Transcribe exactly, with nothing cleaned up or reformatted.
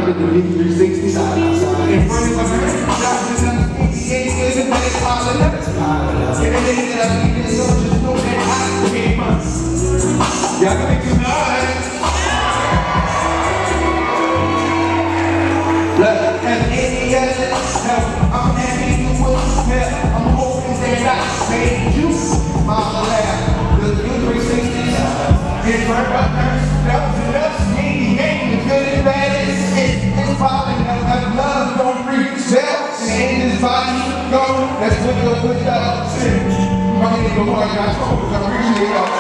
with the V three sixty side by side. In front of my man, doctors and he ain't good and bad, piling up. And everything that I need is so just know that I can't months. Y'all can make you nice. Look, as any other help, I'm happy you will help. I'm hoping that I made you smile laugh. The V three sixty in front of her, bells and ups, he ain't as good and bad as it. It's falling up, like love don't reach out. And in this body, go, that's what you're with us. I'm gonna go hard, I told you, I appreciate all.